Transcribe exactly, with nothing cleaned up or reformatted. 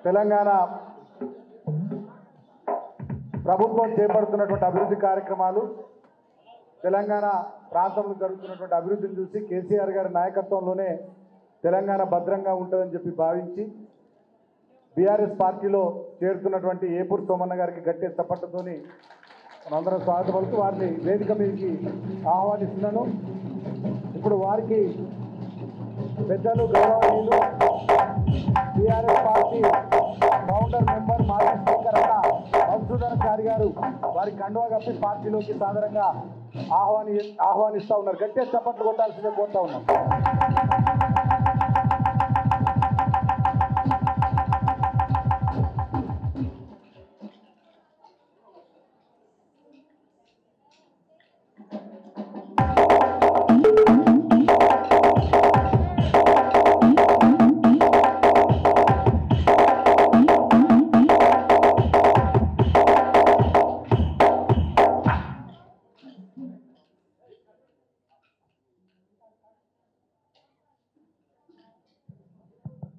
తెలంగాణ ప్రభుత్వం చేపడుతున్నటువంటి అభివృద్ధి కార్యక్రమాలు తెలంగాణ ప్రాంతంలో జరుగుతున్నటువంటి అభివృద్ధిని చూసి కేసీఆర్ గారి నాయకత్వంలోనే తెలంగాణ భద్రంగా ఉంటుందని చెప్పి భావించి బీఆర్ఎస్ పార్టీలో చేరుతున్నటువంటి ఏపూర్ సోమన్న గారికి గట్టి చప్పట్లతోని మనందరం స్వాగతం పలుకుతూ వారిని వేదిక మీదకి ఆహ్వానిస్తున్నాను. ఇప్పుడు వారికి పెద్దలు గౌరవనీయులు బీఆర్ఎస్ పార్టీ ఫౌండర్ మెంబర్ మాజీ స్పీకర్ అన్న మధుసూదన్ చారి గారు వారి కండువా కప్పి పార్టీలోకి సాధారణంగా ఆహ్వాని ఆహ్వానిస్తూ ఉన్నారు. గట్టిగా చప్పట్లు కొట్టాల్సిందే కోరుతా ఉన్నారు.